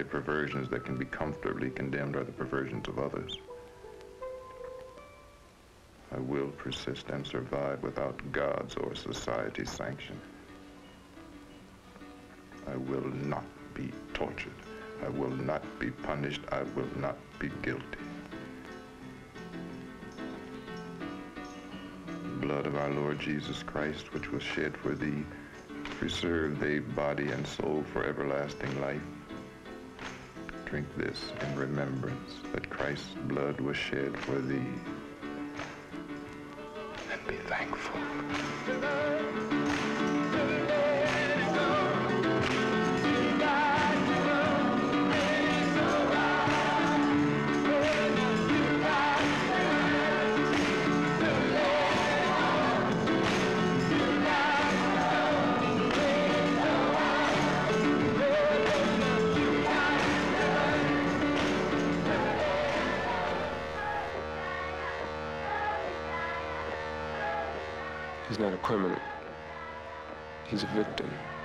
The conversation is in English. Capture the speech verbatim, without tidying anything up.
only perversions that can be comfortably condemned are the perversions of others. I will persist and survive without God's or society's sanction. I will not be tortured. I will not be punished. I will not be guilty. The blood of our Lord Jesus Christ, which was shed for thee, preserve thy body and soul for everlasting life. Drink this in remembrance that Christ's blood was shed for thee. And be thankful. He's not a criminal. He's a victim.